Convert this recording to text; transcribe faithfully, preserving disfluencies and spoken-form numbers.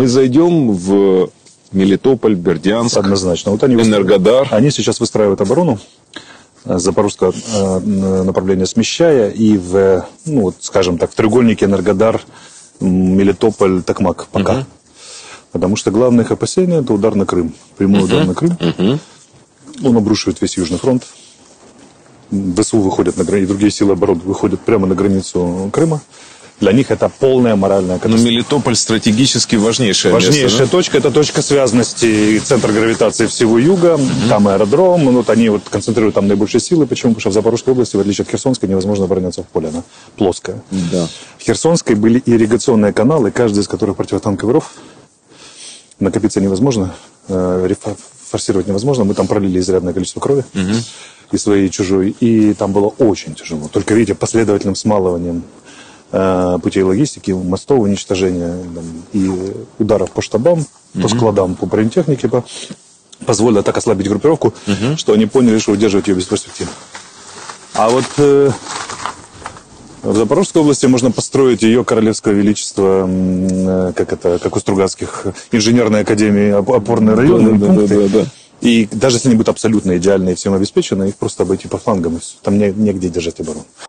Мы зайдем в Мелитополь, Бердянск, однозначно. Вот они, Энергодар. Они сейчас выстраивают оборону, запорожское направление смещая, и в, ну, вот, скажем так, в треугольнике Энергодар, Мелитополь, Токмак пока. Угу. Потому что главное их опасение – это удар на Крым. Прямой удар uh-huh. на Крым. Uh-huh. Он обрушивает весь Южный фронт. ВСУ выходят на границу, и другие силы обороны выходят прямо на границу Крыма. Для них это полная моральная катастрофа. Но Мелитополь стратегически важнейшая Важнейшая место, да? точка – это точка связности, центр гравитации всего юга. Uh-huh. Там аэродром. Вот они вот концентрируют там наибольшие силы. Почему? Потому что в Запорожской области, в отличие от Херсонской, невозможно обороняться в поле. Она плоская. Да. В Херсонской были ирригационные каналы, каждый из которых противотанковый ров. Накопиться невозможно, форсировать невозможно. Мы там пролили изрядное количество крови, угу. и своей, и чужой. И там было очень тяжело. Только, видите, последовательным смалыванием э, путей логистики, мостов, уничтожения там, и ударов по штабам, угу. по складам, по бронетехнике, по... позволило так ослабить группировку, угу. что они поняли, что удерживать ее бесперспективно. А вот... Э, В Запорожской области можно построить ее королевское величество, как это, как у Стругацких, инженерной академии, опорные районы, да, пункты. Да, да, да. И даже если они будут абсолютно идеальные и всем обеспечены, их просто обойти по флангам. Там негде держать оборону.